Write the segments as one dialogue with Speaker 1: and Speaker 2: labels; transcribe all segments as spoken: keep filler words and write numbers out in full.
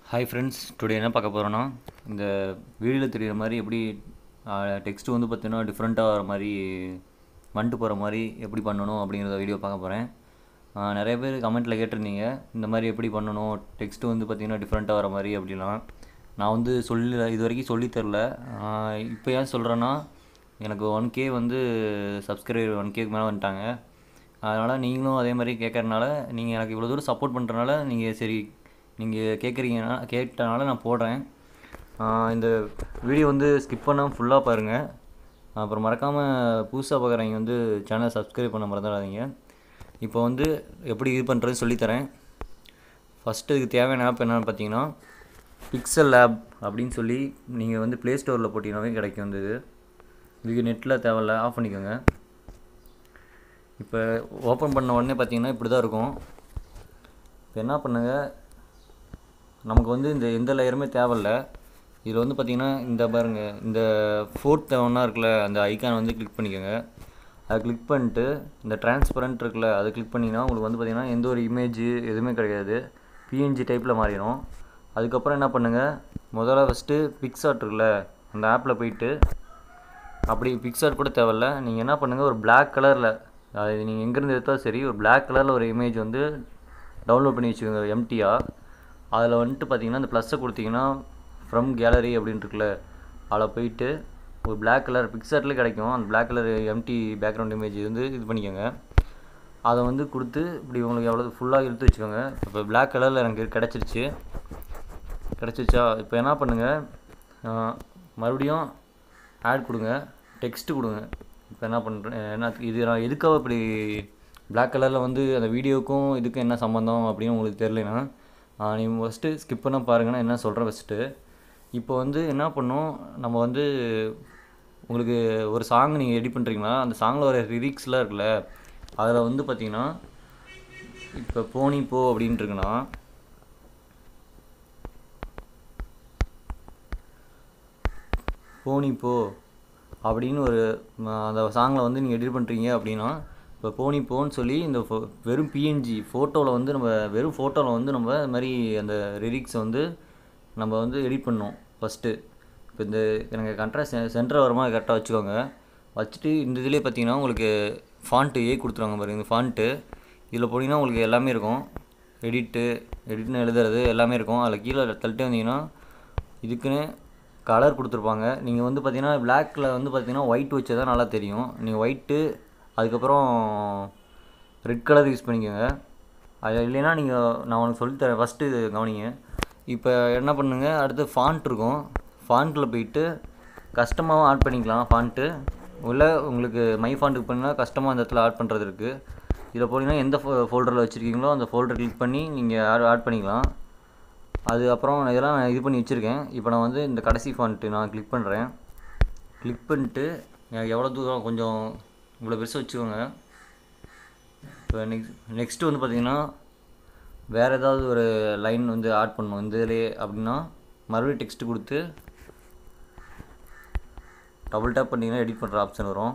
Speaker 1: Hi friends, today என்ன பார்க்க போகிறோன்னா, இந்த வீடியோவில் தெரிகிற மாதிரி எப்படி டெக்ஸ்ட்டு வந்து பார்த்தீங்கன்னா டிஃப்ரெண்ட்டாக வர மாதிரி வந்துட்டு போகிற மாதிரி எப்படி பண்ணணும் அப்படிங்கிறத வீடியோ பார்க்க போகிறேன். நிறைய பேர் கமெண்ட்டில் கேட்டிருந்தீங்க, இந்த மாதிரி எப்படி பண்ணணும், டெக்ஸ்ட்டு வந்து பார்த்திங்கன்னா டிஃப்ரெண்ட்டாக வர மாதிரி அப்படிலாம். நான் வந்து சொல்லி இது வரைக்கும் சொல்லித்தரல. இப்போ ஏன் சொல்கிறேன்னா, எனக்கு ஒன் கே வந்து சப்ஸ்கிரைபர் ஒன் கேக்கு மேலே வந்துட்டாங்க. அதனால் நீங்களும் அதே மாதிரி கேட்குறனால, நீங்கள் எனக்கு இவ்வளோ தூரம் சப்போர்ட் பண்ணுறனால நீங்கள் சரி நீங்கள் கேட்குறீங்கன்னா கேட்டனால நான் போடுறேன். இந்த வீடியோ வந்து ஸ்கிப் பண்ணாமல் ஃபுல்லாக பாருங்கள். அப்புறம் மறக்காமல் புதுசாக பார்க்குறவங்க வந்து சேனலை சப்ஸ்கிரைப் பண்ண மறந்துடாதீங்க. இப்போ வந்து எப்படி இது பண்ணுறது சொல்லித்தரேன். ஃபஸ்ட்டு இதுக்கு தேவையான ஆப் என்னென்னு பார்த்தீங்கன்னா, பிக்சல் லேப் அப்படின்னு சொல்லி நீங்கள் வந்து ப்ளே ஸ்டோரில் போட்டிங்கனாவே கிடைக்கும். வந்து இது இதுக்கு நெட்டில் தேவையில்ல, ஆஃப் பண்ணிக்கோங்க. இப்போ ஓப்பன் பண்ண உடனே பார்த்தீங்கன்னா இப்படி தான் இருக்கும். இப்போ என்ன பண்ணுங்கள், நமக்கு வந்து இந்த எந்த லேயருமே தேவையில்லை. இதில் வந்து பார்த்திங்கன்னா இந்த பாருங்கள், இந்த ஃபோர்த் ஒன்றா இருக்குல்ல, அந்த ஐக்கான் வந்து கிளிக் பண்ணிக்கோங்க. அதை கிளிக் பண்ணிட்டு இந்த டிரான்ஸ்பரண்ட் இருக்குல்ல, அதை கிளிக் பண்ணிங்கன்னா உங்களுக்கு வந்து பார்த்திங்கன்னா எந்த ஒரு இமேஜ் எதுவுமே கிடையாது, பிஎன்ஜி டைப்பில் மாறிடும். அதுக்கப்புறம் என்ன பண்ணுங்கள், முதல்ல ஃபஸ்ட்டு பிக்சார்ட் இருக்குல்ல, அந்த ஆப்பில் போயிட்டு, அப்படி பிக்சார்ட் கூட தேவையில்ல, நீங்கள் என்ன பண்ணுங்கள், ஒரு பிளாக் கலரில், அது நீங்கள் எங்கேருந்து எடுத்தாலும் சரி, ஒரு பிளாக் கலரில் ஒரு இமேஜ் வந்து டவுன்லோட் பண்ணி வச்சுக்கோங்க எம்டியாக. அதில் வந்துட்டு பார்த்தீங்கன்னா இந்த ப்ளஸ்ஸை கொடுத்தீங்கன்னா ஃப்ரம் கேலரி அப்படின்னு இருக்குல்ல, அதில் போயிட்டு ஒரு பிளாக் கலர் பிக்சர்லேயே கிடைக்கும், அந்த black colour empty background image வந்து இது பண்ணிக்கோங்க. அதை வந்து கொடுத்து இப்படி உங்களுக்கு எவ்வளோ ஃபுல்லாக எடுத்து வச்சுக்கோங்க. இப்போ பிளாக் கலரில் எனக்கு கிடச்சிருச்சு கிடச்சிருச்சா இப்போ என்ன பண்ணுங்கள், மறுபடியும் ஆட் கொடுங்க, டெக்ஸ்ட்டு கொடுங்க. இப்போ என்ன பண்ணுறேன், என்ன இது நான் எதுக்காக இப்படி பிளாக் கலரில் வந்து அந்த வீடியோவுக்கும் இதுக்கும் என்ன சம்மந்தம் அப்படின்னு உங்களுக்கு தெரியலனா, நீங்கள் ஃபஸ்ட்டு ஸ்கிப் பண்ண பாருங்கன்னா என்ன சொல்கிறேன் ஃபஸ்ட்டு. இப்போ வந்து என்ன பண்ணோம், நம்ம வந்து உங்களுக்கு ஒரு சாங் நீங்கள் எடிட் பண்ணுறீங்களா, அந்த சாங்கில் வர லிரிக்ஸ்லாம் இருக்குல்ல, அதில் வந்து பார்த்தீங்கன்னா இப்போ போனி போ அப்படின்ட்டு இருக்குன்னா, போனி போ அப்படின்னு ஒரு அந்த சாங்கில் வந்து நீங்கள் எடிட் பண்ணுறீங்க அப்படின்னா, இப்போ போனி போன்னு சொல்லி இந்த ஃபோ வெறும் பிஎன்ஜி ஃபோட்டோவில் வந்து நம்ம வெறும் ஃபோட்டோவில் வந்து நம்ம இது மாதிரி அந்த லிரிக்ஸை வந்து நம்ம வந்து எடிட் பண்ணோம் ஃபஸ்ட்டு. இப்போ இந்த எனக்கு கரெக்டாக செ சென்டர் வர மாதிரி கரெக்டாக வச்சுக்கோங்க. வச்சுட்டு இந்த இதிலே பார்த்தீங்கன்னா உங்களுக்கு ஃபாண்ட்டு ஏ கொடுத்துருவாங்க பாருங்கள், இந்த ஃபாண்ட்டு இதில் போனீங்கன்னா உங்களுக்கு எல்லாமே இருக்கும். எடிட்டு எடிட்னு எழுதுறது எல்லாமே இருக்கும். அதில் கீழே தள்ளிட்டு வந்தீங்கன்னா இதுக்குன்னு கலர் கொடுத்துருப்பாங்க. நீங்கள் வந்து பார்த்தீங்கன்னா பிளாக்கில் வந்து பார்த்தீங்கன்னா ஒயிட் வச்சு தான் நல்லா தெரியும். நீங்கள் ஒயிட்டு அதுக்கப்புறம் ரெட் கலர் யூஸ் பண்ணிக்கோங்க. அது இல்லைன்னா நீங்கள் நான் உனக்கு சொல்லித்தரேன், ஃபஸ்ட்டு இது கவனிங்க. இப்போ என்ன பண்ணுங்கள், அடுத்து ஃபாண்ட் இருக்கும், ஃபாண்ட்டில் போயிட்டு கஸ்டமாகவும் ஆட் பண்ணிக்கலாம் ஃபாண்ட்டு. இல்லை உங்களுக்கு மை ஃபாண்ட்டுக்கு பண்ணிங்கன்னா கஸ்டமாக அந்த இடத்துல ஆட் பண்ணுறது இருக்குது. இதில் போனீங்கன்னா எந்த ஃபோ ஃபோல்டரில் வச்சுருக்கீங்களோ அந்த ஃபோல்டர் கிளிக் பண்ணி நீங்கள் ஆட் ஆட் பண்ணிக்கலாம். அது அப்புறம் இதெல்லாம் நான் இது பண்ணி வச்சுருக்கேன். இப்போ நான் வந்து இந்த கடைசி ஃபாண்ட்டு நான் கிளிக் பண்ணுறேன். கிளிக் பண்ணிட்டு எனக்கு எவ்வளோ தூரம் கொஞ்சம் இவ்வளோ பெருசாக வச்சுக்கோங்க. இப்போ நெக்ஸ்ட் நெக்ஸ்ட்டு வந்து பார்த்திங்கன்னா வேறு ஏதாவது ஒரு லைன் வந்து ஆட் பண்ணணும் இந்த இதிலே அப்படின்னா, மறுபடியும் டெக்ஸ்ட்டு கொடுத்து டபுள் டேப் பண்ணிங்கன்னா எடிட் பண்ணுற ஆப்ஷன் வரும்.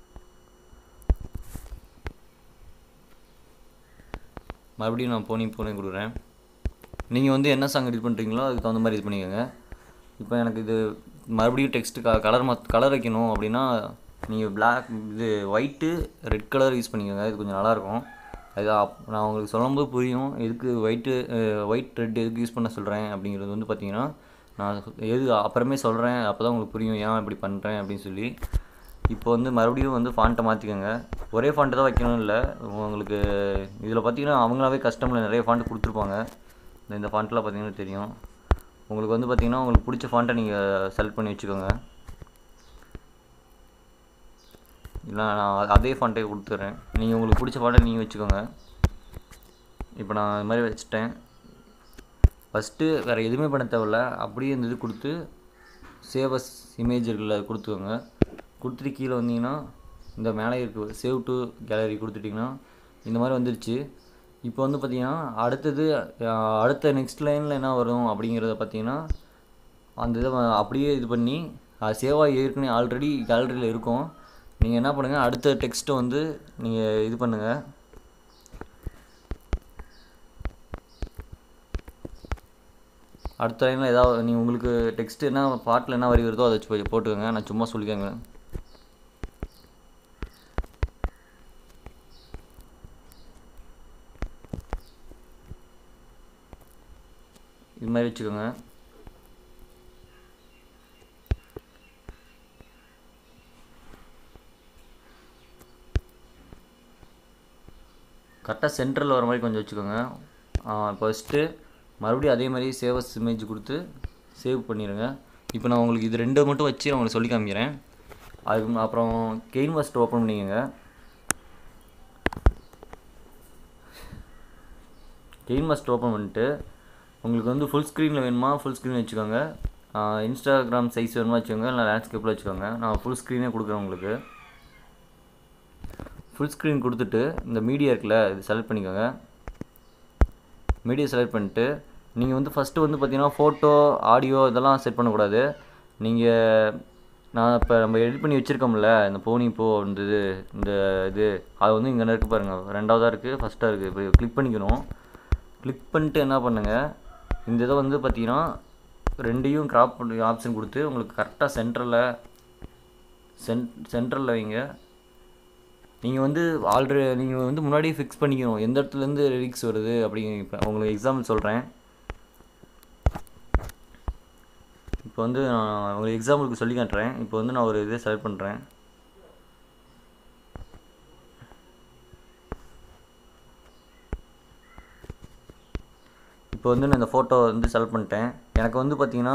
Speaker 1: மறுபடியும் நான் போனி போனி கொடுக்குறேன். நீங்கள் வந்து என்ன சாங் எடிட் பண்ணுறீங்களோ அதுக்கு தகுந்த மாதிரி இது பண்ணிக்கோங்க. இப்போ எனக்கு இது மறுபடியும் டெக்ஸ்ட்டு க கலர் மத் கலர் வைக்கணும் அப்படின்னா, நீங்கள் பிளாக் இது ஒயிட்டு ரெட் கலர் யூஸ் பண்ணிக்கோங்க. இது கொஞ்சம் நல்லாயிருக்கும். அது நான் உங்களுக்கு சொல்லும்போது புரியும் எதுக்கு ஒயிட்டு ஒயிட் ரெட் எதுக்கு யூஸ் பண்ண சொல்கிறேன் அப்படிங்கிறது வந்து பார்த்தீங்கன்னா, நான் எது அப்புறமே சொல்கிறேன், அப்போ தான் உங்களுக்கு புரியும் ஏன் இப்படி பண்ணுறேன் அப்படின்னு சொல்லி. இப்போ வந்து மறுபடியும் வந்து ஃபாண்ட்டை மாற்றிக்கோங்க. ஒரே ஃபாண்ட்டு தான் வைக்கணும் இல்லை, உங்களுக்கு இதில் பார்த்தீங்கன்னா அவங்களாவே கஸ்டமில் நிறைய ஃபாண்ட்டு கொடுத்துருப்பாங்க. இந்த ஃபாண்ட்லாம் பார்த்தீங்கன்னா தெரியும். உங்களுக்கு வந்து பார்த்திங்கன்னா உங்களுக்கு பிடிச்ச ஃபாண்ட்டை நீங்கள் செலக்ட் பண்ணி வச்சுக்கோங்க. இல்லை நான் அதே ஃபாண்ட்டே கொடுத்துட்றேன், நீங்கள் உங்களுக்கு பிடிச்ச ஃபாண்ட்டை நீங்கள் வச்சுக்கோங்க. இப்போ நான் இது மாதிரி வச்சுட்டேன். ஃபஸ்ட்டு வேறு எதுவுமே பண்ண தேவையில்ல, அப்படியே இந்த இது கொடுத்து சேவஸ் இமேஜ் இருக்குல்ல அது கொடுத்துக்கோங்க. கொடுத்துட்டு கீழே வந்தீங்கன்னா இந்த மேலே இருக்குது சேவ் டு கேலரி கொடுத்துட்டிங்கன்னா இந்த மாதிரி வந்துருச்சு. இப்போ வந்து பார்த்திங்கன்னா அடுத்தது அடுத்த நெக்ஸ்ட் லைனில் என்ன வரும் அப்படிங்கிறத பார்த்தீங்கன்னா, அந்த இதை அப்படியே இது பண்ணி அது சேவாக ஏற்கனவே ஆல்ரெடி கேலரியில் இருக்கும். நீங்கள் என்ன பண்ணுங்கள், அடுத்த டெக்ஸ்ட்டை வந்து நீங்கள் இது பண்ணுங்கள், அடுத்த லைனில் ஏதாவது நீங்கள் உங்களுக்கு டெக்ஸ்ட் என்ன பாட்டில் என்ன வரி வருதோ அதை வச்சு போய் போட்டுக்கோங்க. நான் சும்மா சொல்லிக்கோங்க. இது மாதிரி வச்சுக்கோங்க. கரெக்டாக சென்டரில் வர மாதிரி கொஞ்சம் வச்சுக்கோங்க. ஃபஸ்ட்டு மறுபடியும் அதே மாதிரி சேவஸ் இமேஜ் கொடுத்து சேவ் பண்ணிடுங்க. இப்போ நான் உங்களுக்கு இது ரெண்டு மட்டும் வச்சு நான் உங்களுக்கு சொல்லி காமிக்கிறேன். அதுக்கு அப்புறம் கெயின்வெஸ்ட் ஓப்பன் பண்ணிக்கோங்க. கெயின்வெஸ்ட் ஓப்பன் பண்ணிட்டு உங்களுக்கு வந்து ஃபுல் ஸ்க்ரீனில் வேணுமா ஃபுல் ஸ்க்ரீன் வச்சுக்கோங்க. இன்ஸ்டாகிராம் சைஸ் வேணுமா வச்சுக்கோங்க, இல்லை லேண்ட்ஸ்கேப்பில் வச்சுக்கோங்க. நான் ஃபுல் ஸ்க்ரீனே கொடுக்குறேன் உங்களுக்கு. ஃபுல் ஸ்க்ரீன் கொடுத்துட்டு இந்த மீடியா இருக்குல்ல, இது செலக்ட் பண்ணிக்கோங்க. மீடியா செலக்ட் பண்ணிட்டு நீங்கள் வந்து ஃபஸ்ட்டு வந்து பார்த்தீங்கன்னா ஃபோட்டோ ஆடியோ இதெல்லாம் செட் பண்ணக்கூடாது. நீங்கள் நான் இப்போ நம்ம எடிட் பண்ணி வச்சுருக்கோம்ல இந்த போனி போ இருந்தது இந்த இது அது வந்து இங்கே இருக்குது பாருங்கள். ரெண்டாவதாக இருக்குது, ஃபஸ்ட்டாக இருக்குது. இப்போ கிளிக் பண்ணிக்கணும். கிளிக் பண்ணிட்டு என்ன பண்ணுங்கள், இந்த இதை வந்து பார்த்தீங்கன்னா ரெண்டையும் கிராப் பண்ணி ஆப்ஷன் கொடுத்து உங்களுக்கு கரெக்டாக சென்டரில் சென் சென்டரில் வைங்க. நீங்கள் வந்து ஆல்ரெடி நீங்கள் வந்து முன்னாடியே ஃபிக்ஸ் பண்ணிக்கணும் எந்த இடத்துலேருந்து லிரிக்ஸ் வருது அப்படிங்க. இப்போ உங்களுக்கு எக்ஸாம்பிள் சொல்கிறேன். இப்போ வந்து நான் உங்களுக்கு எக்ஸாம்பிளுக்கு சொல்லி காட்டுறேன். இப்போ வந்து நான் ஒரு இதை செலக்ட் பண்ணுறேன். இப்போ வந்து நான் இந்த ஃபோட்டோ வந்து செலக்ட் பண்ணிட்டேன். எனக்கு வந்து பார்த்தீங்கன்னா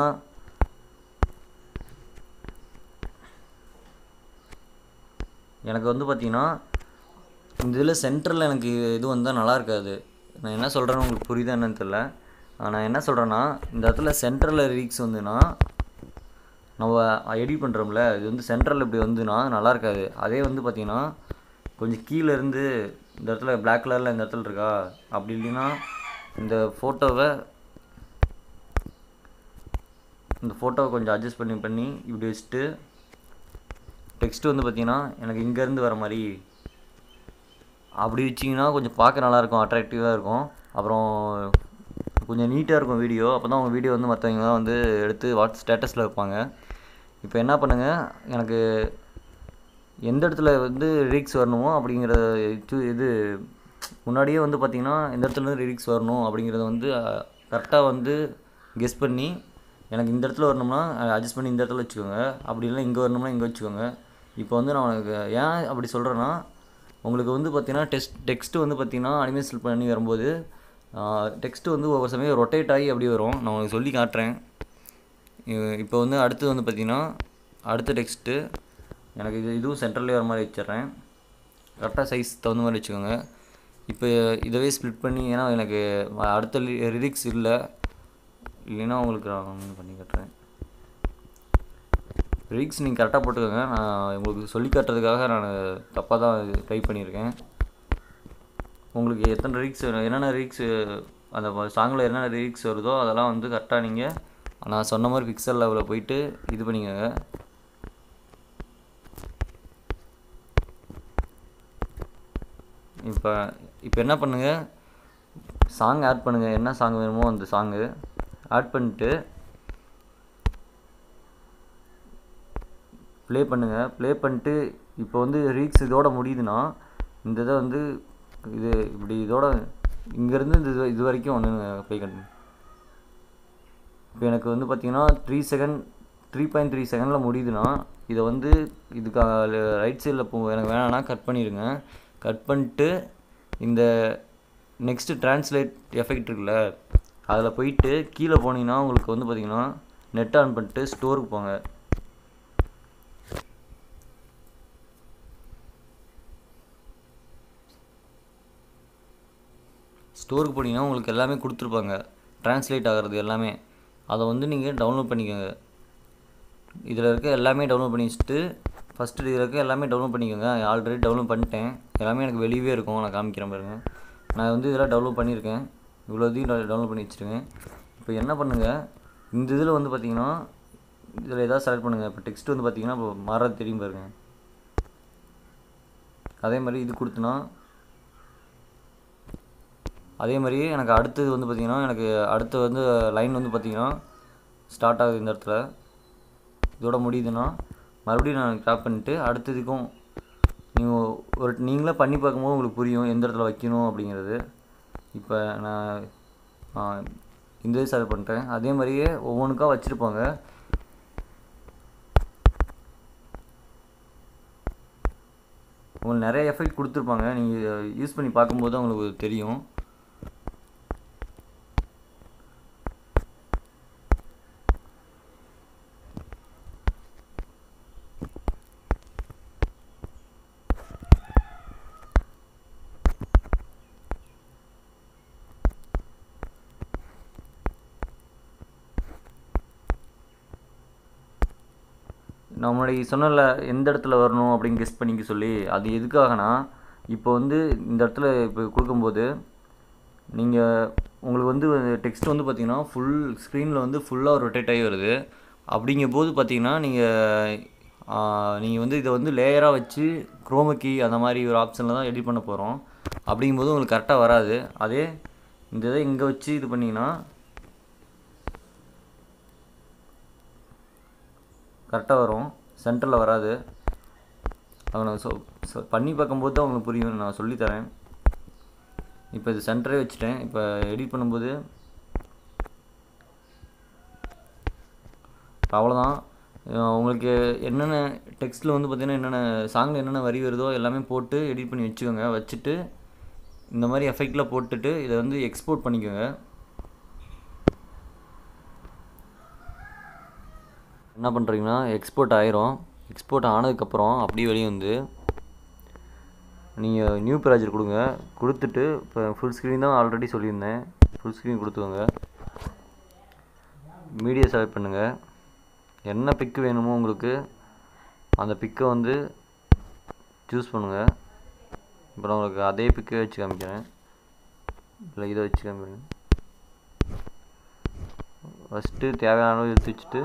Speaker 1: எனக்கு வந்து பார்த்தீங்கன்னா இந்த இதில் சென்டரில் எனக்கு இது வந்தால் நல்லா இருக்காது. நான் என்ன சொல்கிறேன்னு உங்களுக்கு புரியுதா என்னன்னு தெரியல. நான் என்ன சொல்கிறேன்னா இந்த இடத்துல சென்டரில் லிரிக்ஸ் வந்துன்னா நம்ம எடிட் பண்ணுறோம்ல, இது வந்து சென்டரில் இப்படி வந்துன்னா நல்லா இருக்காது. அதே வந்து பார்த்திங்கன்னா கொஞ்சம் கீழேருந்து இந்த இடத்துல பிளாக் கலரில் இந்த இடத்துல இருக்கா, அப்படி இல்லைன்னா இந்த ஃபோட்டோவை இந்த ஃபோட்டோவை கொஞ்சம் அட்ஜஸ்ட் பண்ணி பண்ணி இப்படி வச்சுட்டு டெக்ஸ்ட்டு வந்து பார்த்திங்கன்னா எனக்கு இங்கேருந்து வர மாதிரி அப்படி வச்சிங்கன்னா கொஞ்சம் பார்க்க நல்லாயிருக்கும், அட்ராக்டிவாக இருக்கும். அப்புறம் கொஞ்சம் நீட்டாக இருக்கும் வீடியோ. அப்போ தான் உங்கள் வீடியோ வந்து மற்றவங்களாம் வந்து எடுத்து வாட்ஸ் ஸ்டேட்டஸில் வைப்பாங்க. இப்போ என்ன பண்ணுங்கள், எனக்கு எந்த இடத்துல வந்து லிரிக்ஸ் வரணுமோ அப்படிங்கிற இது முன்னாடியே வந்து பார்த்திங்கன்னா எந்த இடத்துல லிரிக்ஸ் வரணும் அப்படிங்கிறத வந்து கரெக்டாக வந்து கெஸ் பண்ணி எனக்கு இந்த இடத்துல வரணும்னா அட்ஜஸ்ட் பண்ணி இந்த இடத்துல வச்சுக்கோங்க. அப்படி இல்லை இங்கே வரணும்னா இங்கே வச்சுக்கோங்க. இப்போ வந்து நான் உனக்கு ஏன் அப்படி சொல்கிறேன்னா உங்களுக்கு வந்து பார்த்திங்கன்னா டெக்ஸ்ட் டெக்ஸ்ட்டு வந்து பார்த்திங்கன்னா அனிமேஷன் பண்ணி வரும்போது டெக்ஸ்ட்டு வந்து ஒவ்வொரு சமயம் ரொட்டேட் ஆகி அப்படி வரும். நான் உங்களுக்கு சொல்லி காட்டுறேன். இப்போ வந்து அடுத்து வந்து பார்த்திங்கன்னா அடுத்த டெக்ஸ்ட்டு எனக்கு இது இதுவும் சென்டர்லேயே வர மாதிரி வச்சிட்றேன். கரெக்டாக சைஸ் தகுந்த மாதிரி வச்சுக்கோங்க. இப்போ இதவே ஸ்ப்ளிட் பண்ணி, ஏன்னா எனக்கு அடுத்த லிரிக்ஸ் இல்லை இல்லைன்னா உங்களுக்கு நான் பண்ணி காட்டுறேன். லிரிக்ஸ் நீங்கள் கரெக்டாக போட்டுக்கோங்க. நான் உங்களுக்கு சொல்லி காட்டுறதுக்காக நான் தப்பாக தான் டைப் பண்ணியிருக்கேன். உங்களுக்கு எத்தனை லிரிக்ஸ் என்னென்ன லிரிக்ஸ் அந்த சாங்கில் என்னென்ன லிரிக்ஸ் வருதோ அதெல்லாம் வந்து கரெக்டாக நீங்கள் நான் சொன்ன மாதிரி பிக்சல் லெவலில் போயிட்டு இது பண்ணிக்கோங்க. இப்போ இப்போ என்ன பண்ணுங்கள், சாங் ஆட் பண்ணுங்கள். என்ன சாங் வேணுமோ அந்த சாங்கு ஆட் பண்ணிட்டு ப்ளே பண்ணுங்கள். ப்ளே பண்ணிட்டு இப்போ வந்து லிரிக்ஸ் இதோட முடியுதுன்னா இந்த இதை வந்து இது இப்படி இதோட இங்கேருந்து இந்த இது இது வரைக்கும் ஒன்று ப்ளே பண்ணு. இப்போ எனக்கு வந்து பார்த்திங்கன்னா three second three point three செகண்டில் முடியுதுன்னா இதை வந்து இதுக்காக ரைட் சைடில் போ எனக்கு வேணான்னா கட் பண்ணிடுங்க. கட் பண்ணிட்டு இந்த நெக்ஸ்ட்டு ட்ரான்ஸ்லேட் எஃபெக்ட் இருக்குல்ல அதில் போயிட்டு கீழே போனீங்கன்னா உங்களுக்கு வந்து பார்த்திங்கன்னா நெட் ஆன் பண்ணிட்டு ஸ்டோருக்கு போங்க. ஸ்டோருக்கு போனீங்கன்னா உங்களுக்கு எல்லாமே கொடுத்துருப்பாங்க, ட்ரான்ஸ்லேட் ஆகிறது எல்லாமே. அதை வந்து நீங்கள் டவுன்லோட் பண்ணிக்கோங்க. இதில் இருக்க எல்லாமே டவுன்லோட் பண்ணி வச்சுட்டு ஃபஸ்ட்டு இதில் இருக்க எல்லாமே டவுன்லோட் பண்ணிக்கோங்க. ஆல்ரெடி டவுன்லோட் பண்ணிட்டேன். எல்லாமே எனக்கு வெளியவே இருக்கும். நான் காமிக்கிறேன் பாருங்கள். நான் வந்து இதெல்லாம் டவுன்லோட் பண்ணியிருக்கேன். இவ்வளோ இதையும் டவுன்லோட் பண்ணி வச்சுருக்கேன். இப்போ என்ன பண்ணுங்கள், இந்த இதில் வந்து பார்த்திங்கன்னா இதில் எதாவது செலக்ட் பண்ணுங்கள். இப்போ டெக்ஸ்ட் வந்து பார்த்திங்கன்னா இப்போ மாறது தெரியும் பாருங்கள். அதே மாதிரி இது கொடுத்தனா அதே மாதிரி எனக்கு அடுத்தது வந்து பார்த்திங்கன்னா எனக்கு அடுத்து வந்து லைன் வந்து பார்த்திங்கன்னா ஸ்டார்ட் ஆகுது இந்த இடத்துல. இதோட முடியுதுன்னா மறுபடியும் நான் கிராப் பண்ணிட்டு அடுத்ததுக்கும் நீங்கள் ஒரு நீங்களே பண்ணி பார்க்கும்போது உங்களுக்கு புரியும் எந்த இடத்துல வைக்கணும் அப்படிங்கிறது. இப்போ நான் இந்த இது செலக்ட் பண்ணிட்டேன். அதே மாதிரியே ஒவ்வொன்றுக்கா வச்சுருப்பாங்க. உங்களுக்கு நிறைய எஃபெக்ட் கொடுத்துருப்பாங்க. நீங்கள் யூஸ் பண்ணி பார்க்கும்போது உங்களுக்கு தெரியும். நான் முன்னாடி சொன்னல எந்த இடத்துல வரணும் அப்படின்னு கெஸ் பண்ணிக்க சொல்லி, அது எதுக்காகனா இப்போ வந்து இந்த இடத்துல இப்போ கொடுக்கும்போது நீங்கள் உங்களுக்கு வந்து டெக்ஸ்ட் வந்து பார்த்திங்கன்னா ஃபுல் ஸ்க்ரீனில் வந்து ஃபுல்லாக ரொட்டேட் ஆகி வருது. அப்படிங்கும்போது பார்த்திங்கன்னா நீங்கள் நீங்கள் வந்து இதை வந்து லேயராக வச்சு குரோமக்கி அந்த மாதிரி ஒரு ஆப்ஷனில் தான் எடிட் பண்ண போகிறோம். அப்படிங்கும்போது உங்களுக்கு கரெக்டாக வராது. அதே இந்த இதை இங்கே வச்சு இது பண்ணிங்கன்னா கரெக்டாக வரும், சென்டரில் வராது. அதை நான் சொ பண்ணி பார்க்கும்போது தான் உங்களுக்கு புரியும், நான் சொல்லித்தரேன். இப்போ இது சென்டரே வச்சுட்டேன். இப்போ எடிட் பண்ணும்போது அவ்வளோதான். உங்களுக்கு என்னென்ன டெக்ஸ்ட்டில் வந்து பார்த்திங்கன்னா என்னென்ன சாங்கில் என்னென்ன வரி வருதோ எல்லாமே போட்டு எடிட் பண்ணி வச்சுக்கோங்க. வச்சுட்டு இந்த மாதிரி எஃபெக்டில் போட்டுட்டு இதை வந்து எக்ஸ்போர்ட் பண்ணிக்கோங்க. என்ன பண்ணுறீங்கன்னா எக்ஸ்போர்ட் ஆயிரும். எக்ஸ்போர்ட் ஆனதுக்கப்புறம் அப்படியே வெளியே வந்து நீங்கள் நியூ ப்ராஜெக்ட் கொடுங்க. கொடுத்துட்டு இப்போ ஃபுல் ஸ்க்ரீன் தான் ஆல்ரெடி சொல்லியிருந்தேன், ஃபுல் ஸ்க்ரீன் கொடுத்துக்கோங்க. மீடியா செலக்ட் பண்ணுங்கள். என்ன பிக்கு வேணுமோ உங்களுக்கு அந்த பிக்கை வந்து சூஸ் பண்ணுங்கள். இப்போ நான் உங்களுக்கு அதே பிக்கை வச்சு காமிக்கிறேன், இல்லை இதை வச்சு காமிக்கிறேன். ஃபஸ்ட்டு தேவையான அளவு எடுத்து வச்சுட்டு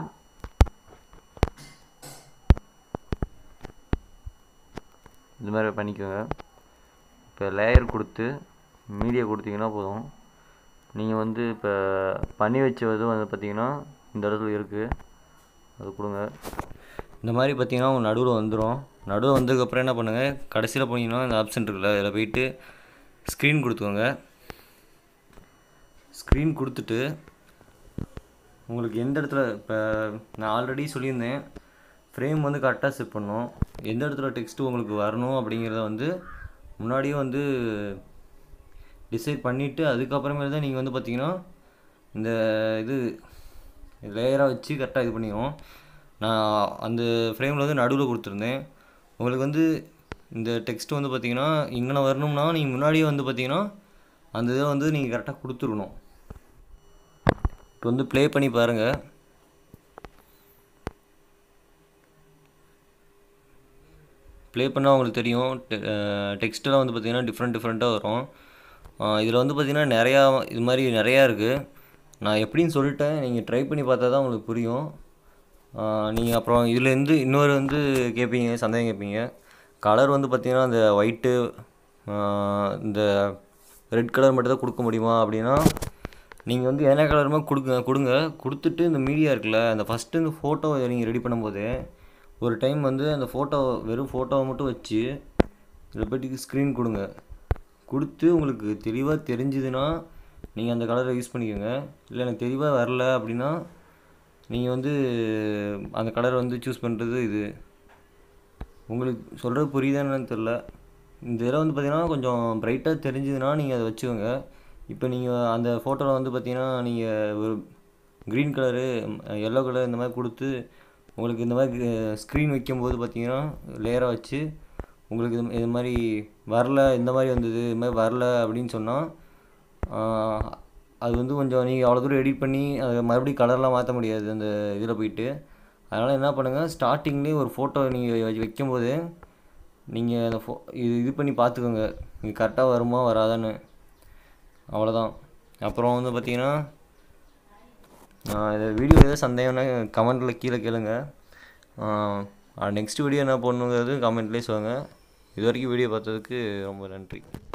Speaker 1: இது மாதிரி பண்ணிக்கோங்க. இப்போ லேயர் கொடுத்து மீடியா கொடுத்தீங்கன்னா போதும். நீங்கள் வந்து இப்போ பண்ணி வச்சது வந்து பார்த்திங்கன்னா இந்த இடத்துல இருக்குது, அது கொடுங்க. இந்த மாதிரி பார்த்திங்கன்னா உங்கள் நடுவில் வந்துடும். நடுவில் வந்ததுக்கப்புறம் என்ன பண்ணுங்கள், கடைசியில் போனீங்கன்னா இந்த ஆப்ஷன் இருக்குல்ல, அதில் போயிட்டு ஸ்க்ரீன் கொடுத்துக்கோங்க. ஸ்க்ரீன் கொடுத்துட்டு உங்களுக்கு எந்த இடத்துல இப்போ நான் ஆல்ரெடி சொல்லியிருந்தேன் ஃப்ரேம் வந்து கரெக்டாக செட் பண்ணணும். எந்த இடத்துல டெக்ஸ்ட்டு உங்களுக்கு வரணும் அப்படிங்கிறத வந்து முன்னாடியே வந்து டிசைட் பண்ணிவிட்டு அதுக்கப்புறமேல தான் நீங்கள் வந்து பார்த்திங்கன்னா இந்த இது லேயராக வச்சு கரெக்டாக இது பண்ணிடும். நான் அந்த ஃப்ரேமில் வந்து நடுவில் கொடுத்துருந்தேன். உங்களுக்கு வந்து இந்த டெக்ஸ்ட்டு வந்து பார்த்திங்கன்னா இங்கே வரணும்னா நீங்கள் முன்னாடியே வந்து பார்த்திங்கன்னா அந்த இதை வந்து நீங்கள் கரெக்டாக கொடுத்துருக்கணும். இப்போ வந்து ப்ளே பண்ணி பாருங்கள். ப்ளே பண்ணால் உங்களுக்கு தெரியும். டெக்ஸ்ட்டெல்லாம் வந்து பார்த்திங்கன்னா டிஃப்ரெண்ட் டிஃப்ரெண்ட்டாக வரும். இதில் வந்து பார்த்திங்கன்னா நிறையா இது மாதிரி நிறையா இருக்குது. நான் எப்படின்னு சொல்லிட்டேன், நீங்கள் ட்ரை பண்ணி பார்த்தா தான் உங்களுக்கு புரியும். நீங்கள் அப்புறம் இதுலேருந்து இன்னொரு வந்து கேட்பீங்க, சந்தேகம் கேட்பீங்க. கலர் வந்து பார்த்திங்கன்னா இந்த ஒயிட்டு இந்த ரெட் கலர் மட்டும் தான் கொடுக்க முடியுமா அப்படின்னா, நீங்கள் வந்து என்ன கலருமே கொடுங்க கொடுங்க கொடுத்துட்டு இந்த மீடியா இருக்குல்ல, அந்த ஃபஸ்ட்டு இந்த ஃபோட்டோவை நீங்கள் ரெடி பண்ணும்போது ஒரு டைம் வந்து அந்த ஃபோட்டோ வெறும் ஃபோட்டோவை மட்டும் வச்சு இதில் போய்ட்டு ஸ்க்ரீன் கொடுங்க. கொடுத்து உங்களுக்கு தெளிவாக தெரிஞ்சுதுன்னா நீங்கள் அந்த கலரை யூஸ் பண்ணிக்கோங்க. இல்லை எனக்கு தெளிவாக வரல அப்படின்னா நீங்கள் வந்து அந்த கலரை வந்து சூஸ் பண்ணுறது இது. உங்களுக்கு சொல்கிறது புரியுதான்னு தெரில. இந்த இதில் வந்து பார்த்திங்கன்னா கொஞ்சம் ப்ரைட்டாக தெரிஞ்சுதுன்னா நீங்கள் அதை வச்சுக்கோங்க. இப்போ நீங்கள் அந்த ஃபோட்டோவில் வந்து பார்த்திங்கன்னா நீங்கள் ஒரு க்ரீன் கலரு எல்லோ கலர் இந்த மாதிரி கொடுத்து உங்களுக்கு இந்த மாதிரி ஸ்க்ரீன் வைக்கும்போது பார்த்திங்கன்னா லேயராக வச்சு உங்களுக்கு இது இது மாதிரி வரல, இந்த மாதிரி வந்தது, இது மாதிரி வரல அப்படின்னு சொன்னால் அது வந்து கொஞ்சம் நீங்கள் அவ்வளோ தூரம் எடிட் பண்ணி அதை மறுபடியும் கலர்லாம் மாற்ற முடியாது அந்த இதில் போயிட்டு. அதனால் என்ன பண்ணுங்கள், ஸ்டார்டிங்லேயே ஒரு ஃபோட்டோ நீங்கள் வைக்கும்போது நீங்கள் அந்த ஃபோ இது இது பண்ணி பார்த்துக்கோங்க, இது கரெக்டாக வருமா வராதான்னு. அவ்வளோதான். அப்புறம் வந்து பார்த்திங்கன்னா இந்த வீடியோ எதாவது சந்தேகம்னா கமெண்ட்டில் கீழே கேளுங்க. நெக்ஸ்ட் வீடியோ என்ன பண்ணணுங்கிறது கமெண்ட்லேயே சொல்லுங்கள். இது வரைக்கும் வீடியோ பார்த்ததுக்கு ரொம்ப நன்றி.